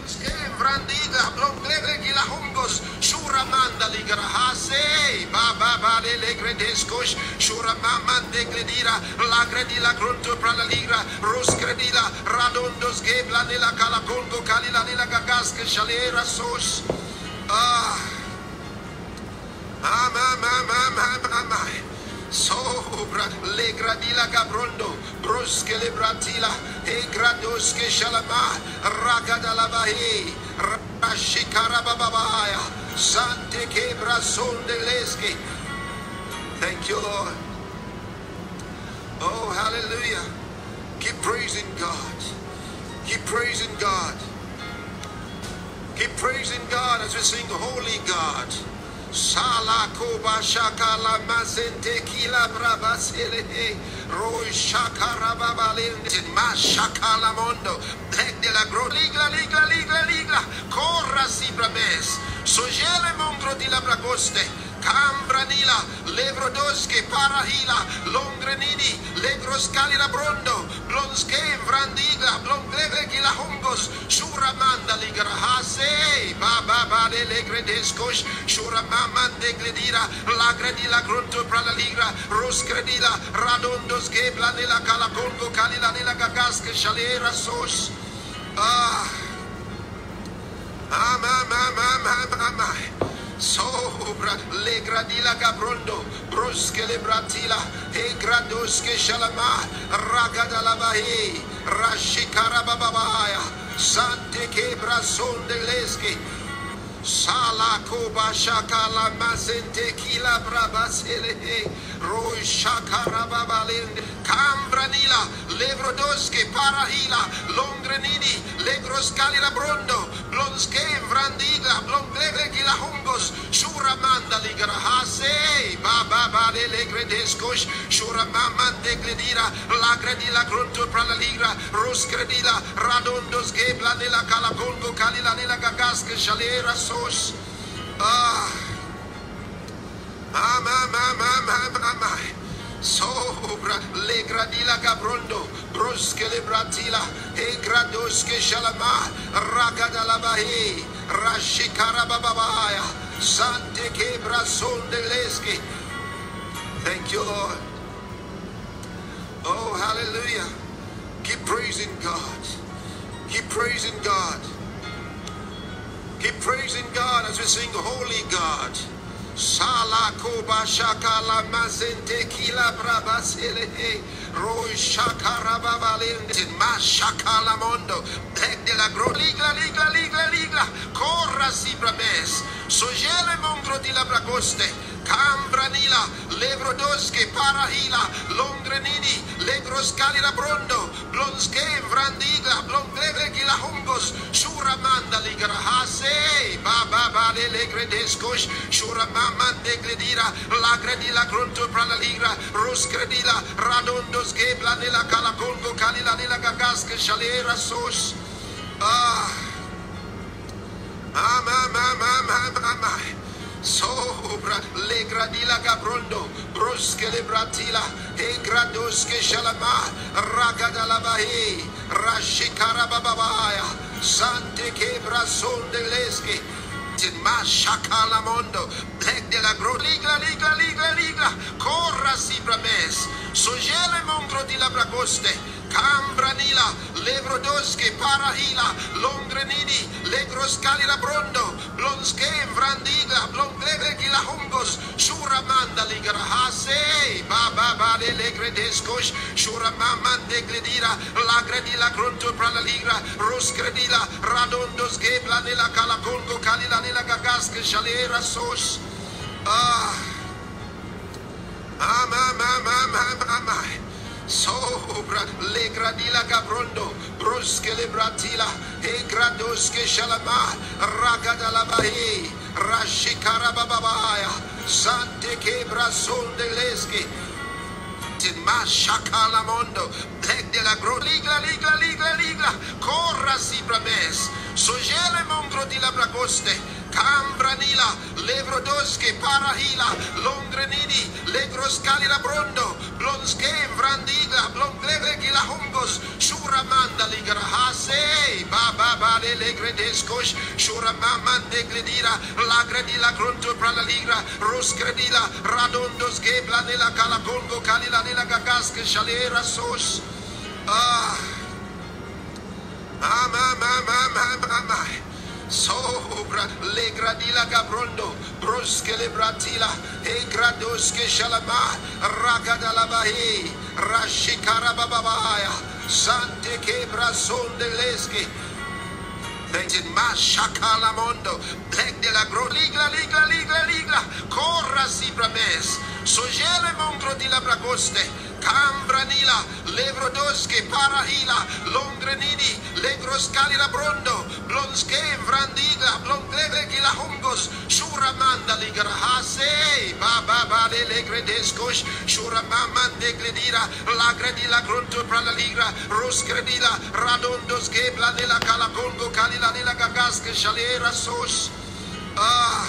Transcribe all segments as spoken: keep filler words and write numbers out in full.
Skevrandiga, blongleve gila hungos, shuramanda ligrahase, baba bale legredescosh, shuramaman de gredira, lagredila grunto pralaligra, roscredila, radondos gebla nella calacongo, calila nella gagasche, shalera sos. Ah, ama, mama, mama, mama. Sobra le gradila gabrondo, brosche le bratila, e gradosche shalama, ragada la bahi, rashikara bababaya, sante kebra son de lesche. Thank you, Lord. Oh, hallelujah. Keep praising God. Keep praising God. Keep praising God as we sing Holy God. Sala koba shakala mazente kila brava sele roi shakara babalende ma shakala mondo leg de la gro ligla ligla ligla ligla corra si brames sogele mondro di la bragoste Cambranila, Levrodosche, Parahila, Longrenini, Legroscali Labrondo, Blonske, Vrandigla, Blonglevegi la Hongos, Shuramanda Ligrahase, Baba Bale Legredescos, Shuramaman de Gledira, Lagredila Grunto Pralaligra, Roscredila, Radondos Gebla nella Calacongo, Calila nella Gagasche, Shalera Sos. Ah, Ama, Mama, Mama, Mama. Sobra le gradila gabrondo, brosche le bratila, e gradosche shalama, ragada la bahi, rashikara bababaya, sante kebra son de lesche, sala koba shakala mazente kila braba sele, roi shakara babalende, cambranila, levrodosche, parahila, longrenini, legroscali labrondo, blonske, vrandigla, blonglevegi la hungos, shuramanda ligrahase, baba bale legredescos, shuramaman de gledira, lagredila grunto pralaligra, roscredila, radondos gebla nella calacongo, calila nella gagasche, shalera sos. Ah, ama, mama, mama, mama. Sobra le gradila gabrondo, brosche le bratila, e gradosche shalama, ragada la bahi, rashikara bababaya, sante kebra son de lesche. Thank you, Lord. Oh, hallelujah. Keep praising God. Keep praising God. Keep praising God as we sing Holy God. Sala koba shakala mazente kila braba sele roi shakara babalende ma shakala mondo leg de la gro ligla ligla ligla ligla corra si brames sogele mondro di la bragoste Cambranila, Levrodosche, Parahila, Longrenini, Legroscali Labrondo, Blonske, Vrandigla, Blonglevegi la Hungos, Shuramanda Ligrahase, Baba Bale Legredescos, Shuramaman de Gledira, Lagredila Grunto Pralaligra, Roscredila, Radondos Gebla nella Calacongo, Calila nella Gagasche, Shalera Sos. Ah, Mama, Mama, Mama, Mama. Sobra le gradila gabrondo, brosche le bratila, e gradosche shalama, ragada la bahi, rashikara bababaya, sante kebra son de lesche, ma shakala mondo, leg de la gro, ligla, ligla, ligla, ligla, corra si brames, sogele mondro di la bragoste, Cambranila, Levrodosche, Parahila, Longrenini, Legroscali Labrondo, Blonske, Vrandigla, Blonglevegi la Hungos, Shuramanda Ligrahase, Baba Bale Legredescos, Shuramaman de Gledira, Lagredila Grunto Pralaligra, Roscredila, Radondos Gebla nella Calacongo, Calila nella Gagasche, Shalera Sos. Ah, Ama, Mama, Mama, Mama. Sobra le gradila gabrondo, brosche le bratila, e gradosche shalama, ragada la bahi, rashikara bababaya, sante kebra son de lesche, ma shakala mondo, leg de la gro, ligla, ligla, ligla, ligla, corra si brames, sogele mondro di la bragoste, Cambranila, Levrodosche, Parahila, Longrenini, Legroscali Labrondo, Blonske, Vrandigla, Blonglevegi la Hungos, Shuramanda Ligrahase, Baba Bale Legre gredescosh, Shuramama negredira, lagredila gronto pralaligra, roscredila, radondos gebla nella calacongo, calila nella gagasche, shalera sos. Ah, mama, mama, mama, mama. Sobra le gradila gabrondo, brosche le bratila, e gradosche shalama, ragada la bahi, rashikara bababaya, sante quebra son de lesche. Bentin mashakala mondo, black de la gro, ligla, ligla, ligla, ligla, corra si brames, sogele mondro di la bragoste. Cambranila, levrodosche, parahila, longrenini, legroscali la brondo, blonske, vrandigla, blonglevegi la hongos, shuramanda ligrahase, baba bale legredescos, shuramama negredira, lagredila gronto pralaligra, roscredila, radondos gebla nella calacongo, calila nella gagasche, shalera sos. Ah,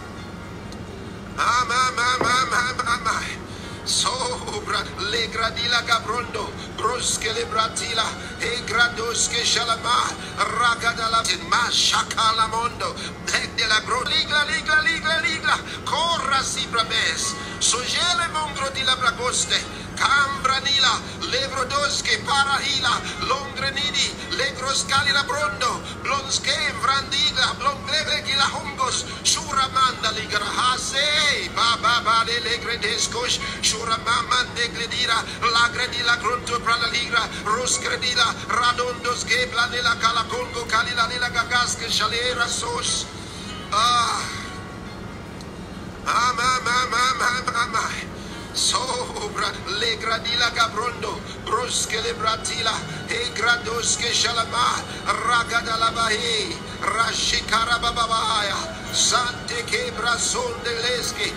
mama, mama, mama, mama. Sobra le gradila gabrondo, brosche le bratila, e gradosche shalama, ragada la ma shakala mondo, black de la gro, ligla, ligla, ligla, ligla, corra si brames, sogele mondro di la bragoste, cambranila, levrodosche, parahila, longrenini, legroscali la brondo, blonske, vrandigla, blonglevegi la hongos, shuramanda ligrahase, baba bale legredescos, shuramama negredira, lagredila gronto pralaligra, roscredila, radondos gebla nella calacongo, calila nella gagasche, shalera sos. Ah, mama, mama, mama, mama. Sobra le gradila gabrondo, brosche le bratila, e gradosche shalama, ragada la bahi, rashikara bababaya, sante quebra son de lesche,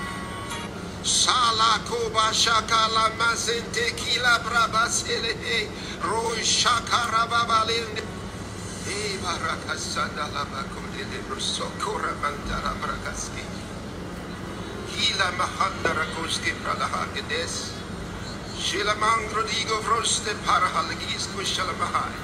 sala koba shakala mazente kila brabasele, roi shakara babalende, e barakasanda la bakode de brosokora mandara bragaski. Hila mahanda rakoske pralahagedes, Shilamangro digo vroste parahalagis kushalamahai.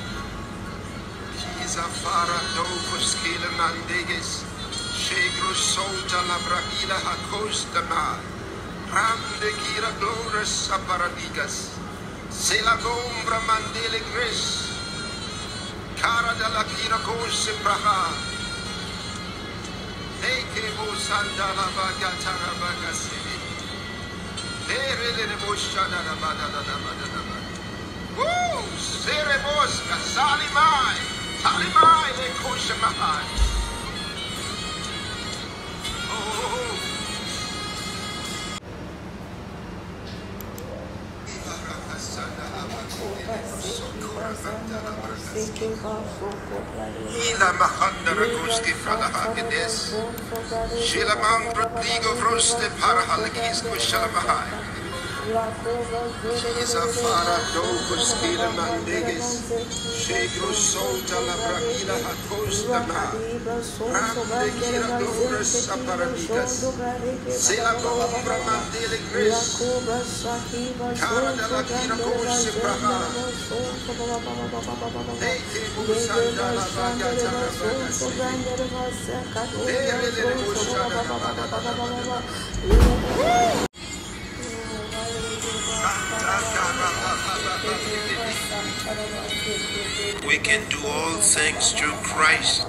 Kiza fara do koskele mandeges, Shegro solta la brahila hakosta ma, Rande gira glores aparadigas, Se la gombra mandele gres, Cara da la gira kose praha. Eke bosanda la bagatara bagasiri. Ere le boshada la bada da da bada da bada. Woo! Sere bosca, salimai, salimai le kosha mahai. Oh. Ibarakasanda la bagatara sokora bandara bagasiri. Ila mahanda rakoski fralahagedes, Shilamang Rodrigo Vroste Parahalagis Kushalamahai, Kiza Fara Dokos Kila Mandeges, Shegro Solta la Brahila Hakosta Ma, Ramde Gira Glores Aparadigas, Sela Bombra Mandele Gres, Cara de la Gira Kose Praha, Eke Busanda la Bagatara Bagasi, Ere le Bushana la Bada. We can do all things through Christ,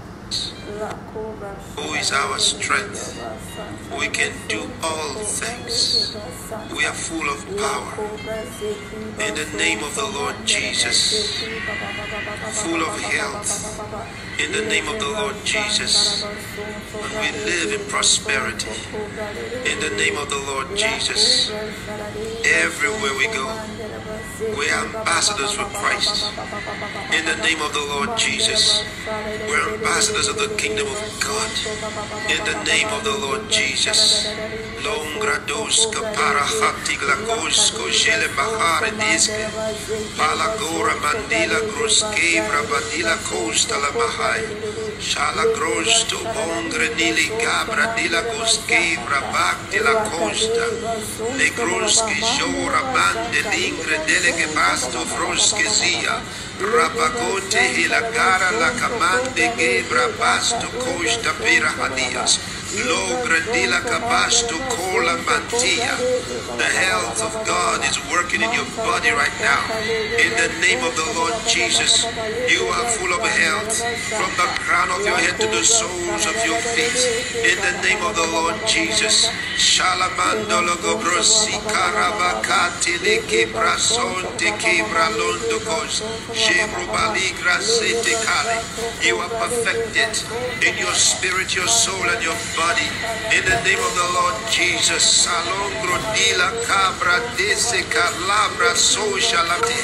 who is our strength. We can do all things. We are full of power. In the name of the Lord Jesus, full of health. In the name of the Lord Jesus, and we live in prosperity. In the name of the Lord Jesus, everywhere we go, we are ambassadors for Christ. In the name of the Lord Jesus, we're ambassadors of the kingdom of God. In the name of the Lord Jesus, Longradoska Parahatiglakosko Jele Mahare Diske Palagora Mandila Groske Brabadila Costa La Mahai Shala Grosto Bongre Nili Gabra Dila Goske Brabak de la Costa Le Groske Jora Bande Lingre Delege Basto Froske Zia Rabagonte hilagara la kamande gebra basto koshta pira hadias. Logre dila kabasto kola mantia. The health of God is working in your body right now. In the name of the Lord Jesus, you are full of health from the crown of your head to the soles of your feet. In the name of the Lord Jesus. Shalamando logobrosi karabakati le kibra sonte kibra londo kos. Jebrubaligra sete kale. You are perfected in your spirit, your soul, and your body. In the name of the Lord Jesus. Salongro dila cabra dese calabra socialate.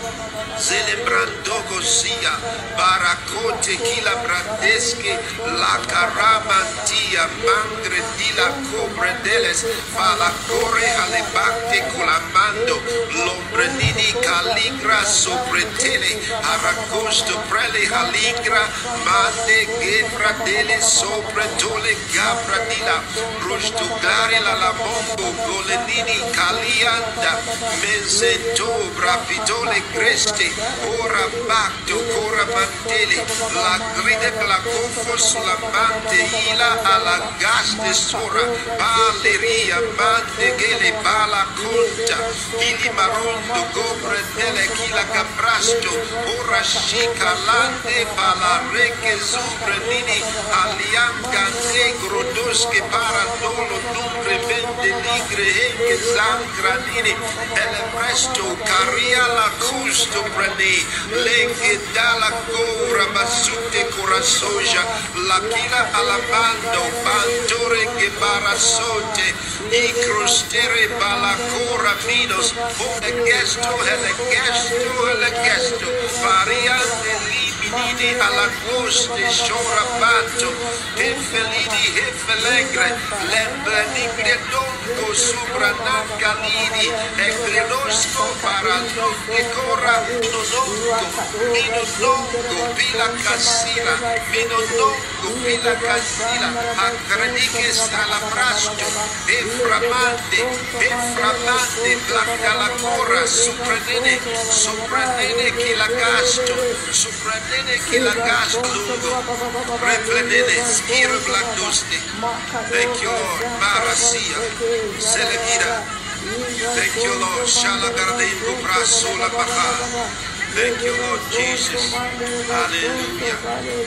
Zelebrandogo sia baracote kila brandeske la caramantia mangre dila cobre deles fala corre alle bacte culamando lombrenini caligra sopretele aracosto prele haligra mande gebra dele sopretole gabra dila rosto gare la lamongo golenini calianda mezento brapitole creste ora bacto ora mantele la gride la confo sulla mante ila alla gaste sora balleria mante che le bala conta ili marondo gobre delle chila caprasto ora chica lande bala reke zubre nini alianga negro dosche paradolo numbre vende ligre che zancra nini ele presto caria la custo prende leghe dalla cora basute corasoja la chila alabando pantore che barasote i crostere bala cora minos o le gesto ele gesto ele gesto variante liminidi alla coste sorabatto e felini e felegre lembre nigre donco sopra nangalini e grenosco parano che corra minonongo minonongo vila cassila minonongo vila cassila agrediche salabrasto e framante e framante blanca la corra sopranene sopranene che la gasto sopranene che la gasto lungo replenene schiro blandoste. Thank you Lord Marasia Selevira. Thank you Lord Shalagardengo Brasso la Baha. Thank you Lord Jesus. Hallelujah.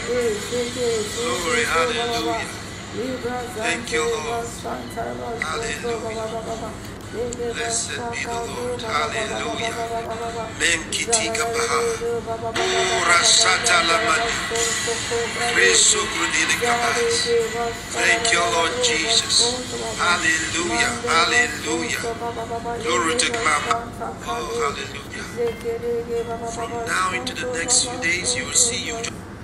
Glory, hallelujah. Thank you Lord. Hallelujah. Blessed be the Lord. Hallelujah. Menkitika Baha. Ora Sata Lamani. Resu Grudili Kabas. Thank you, Lord Jesus. Hallelujah. Hallelujah. Glory to God. Oh, hallelujah. From now into the next few days, you will see you.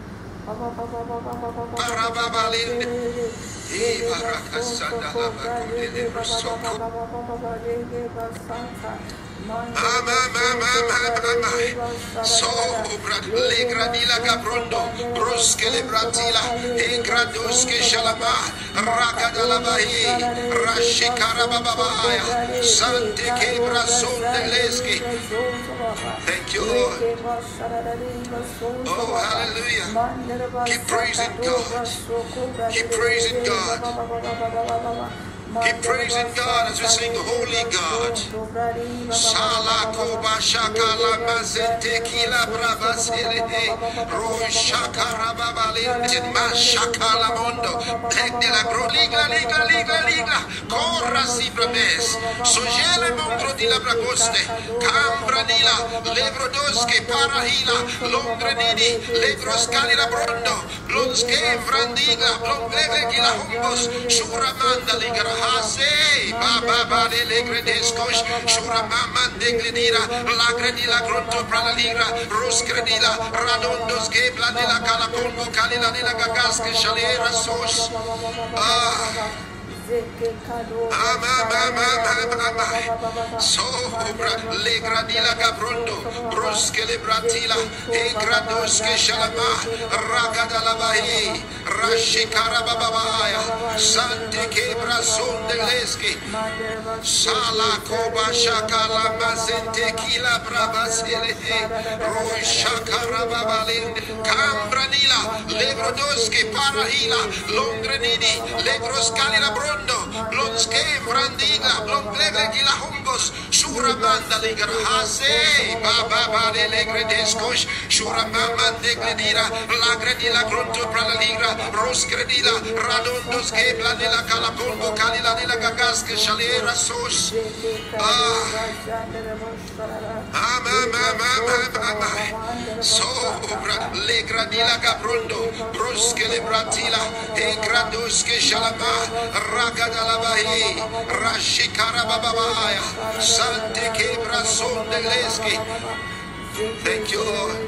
Mama, mama, mama, sobra le gradila cabrondo, brosche le bratila, e gradosche shalaba, raga la bahi, rashikara bababaya, sante quebra son de leschi. Thank you, Lord. Oh, hallelujah. Keep praising God. Keep praising God. Keep praising God as we sing Holy God. Salako bashaka la mazete kila brava sele roshaka rababali mashaka la mondo de la gro liga liga liga liga corra si brames sogele montro di la bracoste cambra nila levro dosche parahila longre nidi levro scali la brondo blonske vrandiga blongleve ki la hombos shuramanda liga Hase, Baba Bale, Legredescos, Shura Mama, Degredira, Lagredila, Gronto, Pralaligra, Roscredila, Radondos, Gebla, de la Calapongo, Calila, de la Gagasque, Chalera, Sos. Ah, Sopra le gradila cabrondo, brosche le bratila, e gradosche shalama, ragada la bahi, rashikara bababaya, sante che brason dell'eschi, sala coba shakala mazente kila brabasele, roshakara babalende, cambranila, lebrodosche parahila, longrenini, legroscali la brondo, blonske brandiga, blongleve la humbos, Shuramanda ligrahase, baba bale legredescos, Shuramama degredira, lagredila gronto pralaligra, roscredila, radondos che planila calapolvo, calila de la gagasca, chalera sos. Ah, mamma, mamma, mamma, sopra le gradila caprondo, brosche le bratila, e gradosche shalama, ragada la bahi, rashikara bababaya, sante che brason dell'eschi. Thank you, Lord.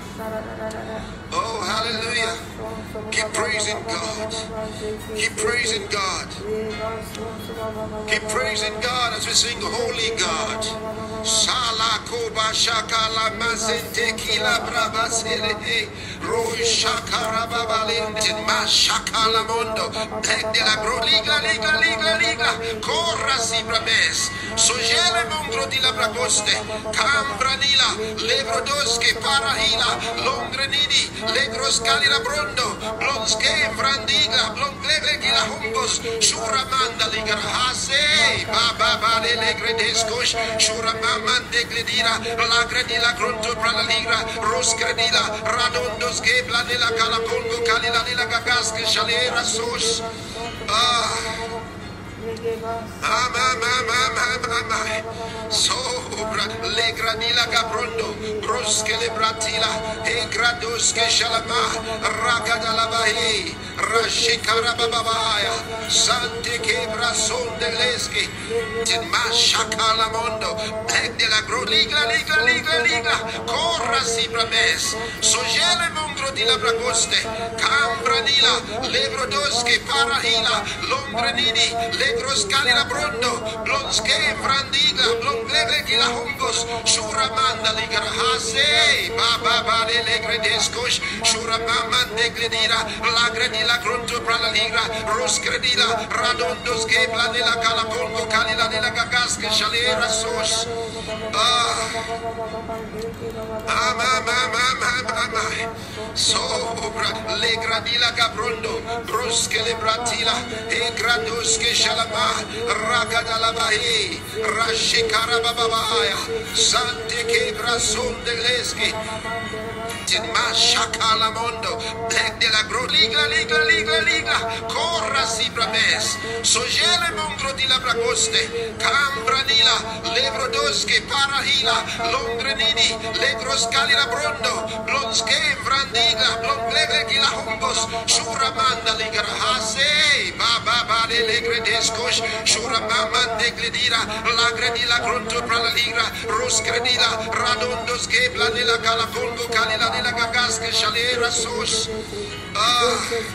Oh, hallelujah. Keep praising God. Keep praising God. Keep praising God as we sing Holy God. Sala koba shakala mazente kila brabasele roi shakara babalente ma shakala mondo de la gro liga liga liga liga corra si brabes sogele mongro di la bracoste cambranila levrodosche parahila longrenini legroscali la brondo blonske brandiga blongleve che la humbos shuramanda liga hase baba bale legredescos shuramanda Mande gredira, la gredila gronto prala ligra, ros gredila, radondos che planela calapongo, calila nella gagasca, chalera sos. Ah. Ama, mama, mama, mama, sopra le gradila caprondo, brosche le bratila, e gradosche shalama, ragada la bahi, rashikara bababaya, sante che brason dell'eschi, tin mashakala mondo, e della gro liga, liga, liga, liga, corra si brames, sogele mongro di la bracoste, cambranila, levrodosche parahila, longrenini, le groscali la brondo, blonske brandiga, blongleve che la humbos, shuramanda ligrahase, baba bale le gredescos, shuramama de gredira, la gredila gronto prala ligra, ros gredila, radondos che planela calapongo, calila nella gagasca, chalera sos. Ah, ama, mama, mama, mama, sopra le gradila cabrondo, brosche le bratila, e gradosche shalama, ragada la bahi, rashikara bababaya, sante che brason dell'eschi, tin mashakala mondo, black de la gro liga, liga, liga, liga, corra si brames, sogele mongro di la bracoste, cambranila, levrodosche parahila, longrenini, legroscali la brondo, blonske brandiga, blongleve che la humbos, shuramanda liga hase, baba bale legredescos, shuramama de gredira, la gredila gronto prala ligra, ros gredila, radondos che planela calapongo, calila nella gagasca, chalera sos. Ah,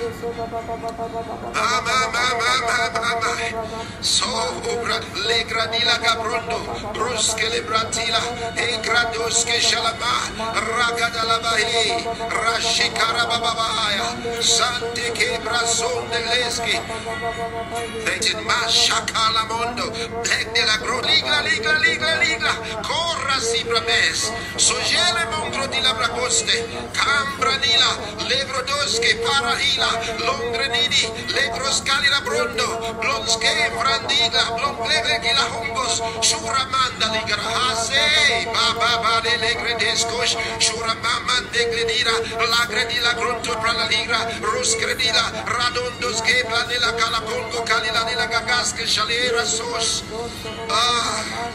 ama, mama, mama, sopra le gradila cabrondo, brosche le bratila, e gradosche shalama, ragada la bahi, rashikara bababaya, sante che brason dell'eschi, vetin mashakala mondo, black de la gro liga, liga, liga, liga, corra si brames, sogele mongro di la bracoste, cambranila, levrodosche parahila, longrenini, legroscali la brondo, blonske brandiga, blongleve che la humbos, shuramanda ligrahase, baba bale legredescos, shuramama de gredira, la gredila gronto prala ligra, ros gredila, radondos che planela calapongo, calila nella gagasca, chalera sos. Ah.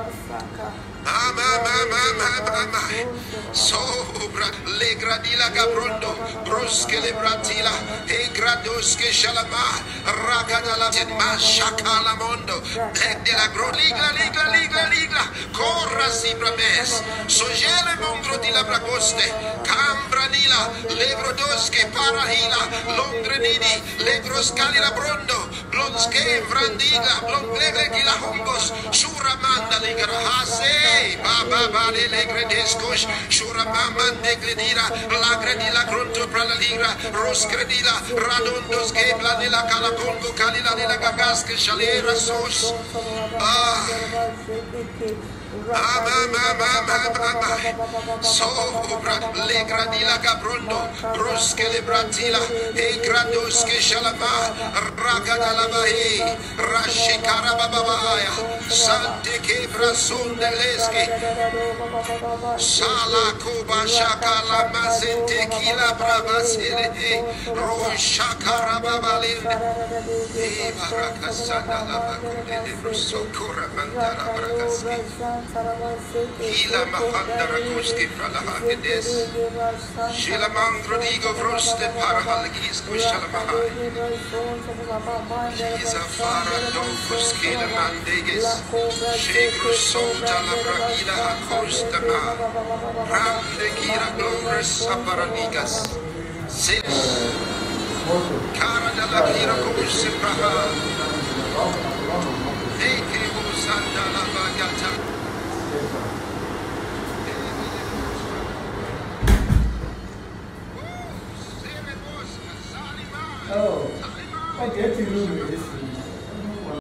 Ama, mama, mama, mama, sopra le gradila cabrondo, brosche le bratila, e gradosche shalama, ragada la tin mashakala mondo, black de la gro liga, liga, liga, liga, corra si brames, sogele mongro di la bracoste, cambranila, levrodosche parahila, longrenini, legroscali la brondo, Blonske Vrandiga, Blonglege di la Humbos, Shuramanda Ligrahase, Baba Bade Legredescos, Shuramaman de Gredira, Lagredila Grunto Pralaligra, Roscredila, Radondos Gebla de la Calacongo, Calila de la Gagasque, Chalera Sos. Ah. Sobra le gradila cabrondo, brusche le bratila, e gradosche shalama, ragada la bae, rashi carababaya, sante che brason delesche, sala coba shakala mazente kila bravasele, rosha carababale, e baracasana la bagunde de brusocora mandara bracasque. Hila mahanda rakuski pralahakides. Shila mangrodigo vroste parahalgis kushalamahai. Iza fara dokus kila mandeges. Shegru solta la brahila hakostama. Rande kira glores aparanigas. Sis. Cara dalla kira kusi praha. Eke usanda la bagata. Oh, I get to move this.